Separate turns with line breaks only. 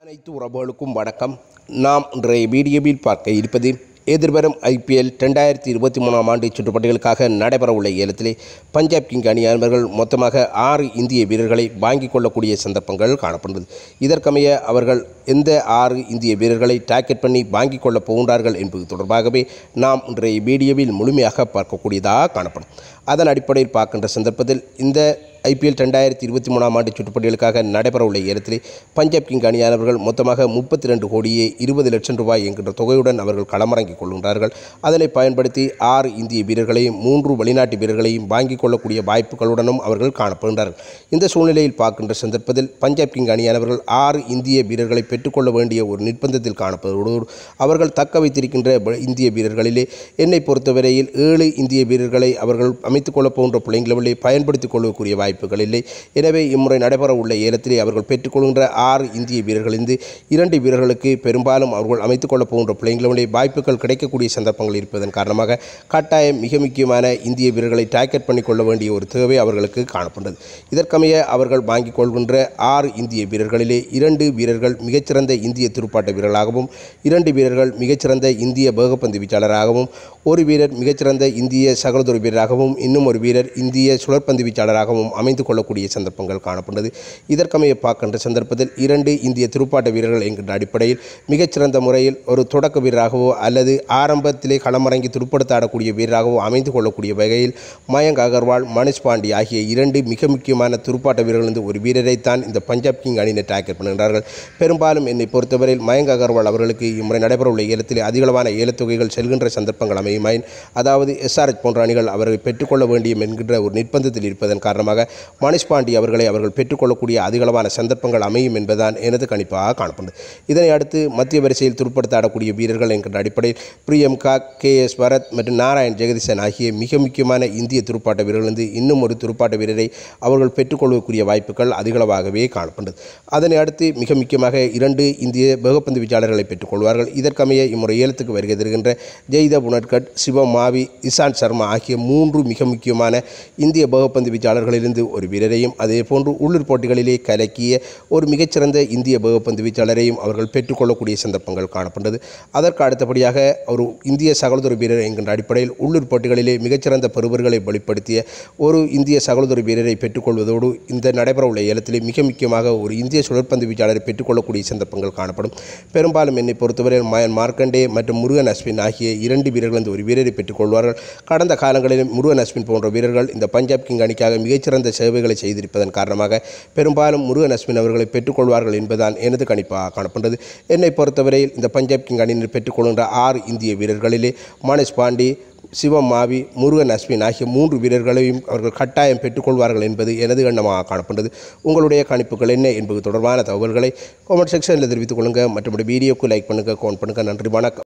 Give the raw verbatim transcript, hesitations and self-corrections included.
அனைத்து உறவுகளுக்கும் வணக்கம். நாம் இன்றைய வீடியோவில் பார்க்க இருப்பது எதிர்வரும் ஐபிஎல் ரெண்டாயிரத்தி இருபத்தி மூணாம் ஆண்டு சுற்றுப்பட்டிகளுக்காக நடைபெறவுள்ள ஏலத்திலே பஞ்சாப் கிங் அணி அணியினர்கள் மொத்தமாக ஆறு இந்திய வீரர்களை வாங்கிக் கொள்ளக்கூடிய சந்தர்ப்பங்கள் காணப்படுகிறது. இதற்கமைய அவர்கள் எந்த ஆறு இந்திய வீரர்களை டார்கெட் பண்ணி வாங்கிக் கொள்ளப் போகின்றார்கள் என்பது தொடர்பாகவே நாம் இன்றைய வீடியோவில் முழுமையாக பார்க்கக்கூடியதாக காணப்படும். அதன் அடிப்படையில் பார்க்கின்ற சந்தர்ப்பத்தில் இந்த ஐபிஎல் ரெண்டாயிரத்தி இருபத்தி மூணாம் ஆண்டு சுற்றுப்பட்டிகளுக்காக நடைபெறவுள்ள ஏலத்திலே பஞ்சாப் கிங் அணியானவர்கள் மொத்தமாக முப்பத்தி ரெண்டு கோடியே இருபது லட்சம் ரூபாய் என்கின்ற தொகையுடன் அவர்கள் களமிறங்கிக் கொள்கின்றார்கள். அதனை பயன்படுத்தி ஆறு இந்திய வீரர்களையும் மூன்று வெளிநாட்டு வீரர்களையும் வாங்கிக் கொள்ளக்கூடிய வாய்ப்புகளுடனும் அவர்கள் காணப்படுகின்றார்கள். இந்த சூழ்நிலையில் பார்க்கின்ற சந்தர்ப்பத்தில் பஞ்சாப் கிங் அணியானவர்கள் ஆறு இந்திய வீரர்களை பெற்றுக்கொள்ள வேண்டிய ஒரு நிர்பந்தத்தில் காணப்படுவதோடு அவர்கள் தக்க வைத்திருக்கின்ற இந்திய வீரர்களிலே என்னை பொறுத்தவரையில் ஏழு இந்திய வீரர்களை அவர்கள் அமைத்துக் கொள்ளப் போகின்ற பிள்ளைங்களிலே பயன்படுத்திக் கொள்ளக்கூடிய வாய்ப்பு வாய்ப்புகள் இல்லை. எனவே இம்முறை நடைபெற உள்ள ஏலத்திலே அவர்கள் பெற்றுக்கொள்கின்ற ஆறு இந்திய வீரர்களிலிருந்து இரண்டு வீரர்களுக்கு பெரும்பாலும் அவர்கள் அமைத்துக் கொள்ளப் போகின்ற பிள்ளைங்களுடைய வாய்ப்புகள் கிடைக்கக்கூடிய சந்தர்ப்பங்கள் இருப்பதன் காரணமாக கட்டாயம் மிக முக்கியமான இந்திய வீரர்களை டார்கெட் பண்ணிக்கொள்ள வேண்டிய ஒரு தேவை அவர்களுக்கு காணப்படுகிறது. இதற்கமைய அவர்கள் வாங்கிக் கொள்கின்ற ஆறு இந்திய வீரர்களிலே இரண்டு வீரர்கள் மிகச்சிறந்த இந்திய துடுப்பாட்ட வீரர்களாகவும் இரண்டு வீரர்கள் மிகச்சிறந்த இந்திய வேகப்பந்து வீச்சாளராகவும் ஒரு வீரர் மிகச்சிறந்த இந்திய சகலதுறை வீரராகவும் இன்னும் ஒரு வீரர் இந்திய சுழற்பந்து வீச்சாளராகவும் அமைந்து கொள்ளக்கூடிய சந்தர்ப்பங்கள் காணப்படுகிறது. இதற்கமைய பார்க்கின்ற சந்தர்ப்பத்தில் இரண்டு இந்திய துடுப்பாட்ட வீரர்கள் என்கின்ற அடிப்படையில் மிகச்சிறந்த முறையில் ஒரு தொடக்க வீரராகவோ அல்லது ஆரம்பத்திலே களமிறங்கி துடுப்படுத்த ஆடக்கூடிய வீரராகவோ அமைந்து கொள்ளக்கூடிய வகையில் மயங்க் அகர்வால், மனிஷ் பாண்டி ஆகிய இரண்டு மிக முக்கியமான துடுப்பாட்ட வீரர்கள் ஒரு வீரரைத்தான் இந்த பஞ்சாப் கிங் அணியினர் டார்கெட் பண்ணுகிறார்கள். பெரும்பாலும் என்னை பொறுத்தவரையில் மயங்க் அகர்வால் அவர்களுக்கு இம்முறை நடைபெறவுள்ள ஏலத்தில் அதிகளவான ஏலத்தொகைகள் செல்கின்ற சந்தர்ப்பங்கள் அமையுமாயின், அதாவது எஸ்ஆர்எச் போன்ற அணிகள் அவர்களை பெற்றுக்கொள்ள வேண்டும் என்கின்ற ஒரு நிர்பந்தத்தில் இருப்பதன் காரணமாக மனிஷ் பாண்டி அவர்களை அவர்கள் பெற்றுக்கொள்ளக்கூடிய அதிகளவான சந்தர்ப்பங்கள் அமையும் என்பதுதான் எனது கணிப்பாக காணப்படுகிறது. இதனை அடுத்து மத்திய வரிசையில் துடுப்படுத்த ஆடக்கூடிய வீரர்கள் என்கின்ற அடிப்படையில் பிரியம்கா, கே எஸ் பரத் மற்றும் நாராயண் ஜெகதீசன் ஆகிய மிக முக்கியமான இந்திய துடுப்பாட்ட வீரர்களிருந்து இன்னும் ஒரு துடுப்பாட்ட வீரரை அவர்கள் பெற்றுக்கொள்ளக்கூடிய வாய்ப்புகள் அதிகளவாகவே காணப்படுகிறது. அதனை அடுத்து மிக முக்கியமாக இரண்டு இந்திய வேகப்பந்து வீச்சாளர்களை பெற்றுக்கொள்வார்கள். இதற்கமைய இம்முறை ஏலத்துக்கு வருகை தருகின்ற ஜெய்தப் உனட்கட், சிவம் மாவி, இசாந்த் சர்மா ஆகிய மூன்று மிக முக்கியமான இந்திய வேகப்பந்து வீச்சாளர்களிலிருந்து ஒரு வீரரையும் அதே போன்று உள்ளூர் போட்டிகளிலே கலக்கிய ஒரு மிகச்சிறந்த இந்திய வேகப்பந்து வீச்சாளரையும் அவர்கள் பெற்றுக்கொள்ளக்கூடிய சந்தர்ப்பங்கள் காணப்பட்டது. அதற்கு அடுத்தபடியாக ஒரு இந்திய சகலதுறை வீரர் என்கின்ற அடிப்படையில் உள்ளூர் போட்டிகளிலே மிகச்சிறந்த பெறுவர்களை வெளிப்படுத்திய ஒரு இந்திய சகலதுறை வீரரை பெற்றுக்கொள்வதோடு இந்த நடைபெறவுள்ள ஏலத்திலே மிக முக்கியமாக ஒரு இந்திய சுழற்பந்து வீச்சாளரை பெற்றுக்கொள்ளக்கூடிய சந்தர்ப்பங்கள் காணப்படும். பெரும்பாலும் என்னை பொறுத்தவரையில் மயன் மார்க்கண்டே மற்றும் முருகன் அஸ்வின் ஆகிய இரண்டு வீரர்கள் ஒரு வீரரை பெற்றுக்கொள்வார்கள். கடந்த காலங்களில் முருகன் அஸ்வின் போன்ற வீரர்கள் இந்த பஞ்சாப் கிங் அணிக்காக மிகச்சிறந்த சேவைகளை செய்திருப்பதன் காரணமாக பெரும்பாலும் முருகன் அஸ்வின் அவர்களை பெற்றுக்கொள்வார்கள் என்பதுதான் எனது கணிப்பாக காணப்படுகிறது. என்னை பொறுத்தவரையில் இந்த பஞ்சாப் கிங் அணியினர் பெற்றுக்கொள்கின்ற ஆறு இந்திய வீரர்களிலே மனிஷ் பாண்டி, சிவம் மாவி, முருகன் அஸ்வின் ஆகிய மூன்று வீரர்களையும் அவர்கள் கட்டாயம் பெற்றுக்கொள்வார்கள் என்பது எனது எண்ணமாக காணப்படுகிறது. உங்களுடைய கணிப்புகள் என்ன என்பது தொடர்பான தகவல்களை கமெண்ட் செக்ஷனில் தெரிவித்துக் கொள்ளுங்கள். மற்றபடி வீடியோக்கு லைக் பண்ணுங்கள், கமெண்ட் பண்ணுங்கள். நன்றி, வணக்கம்.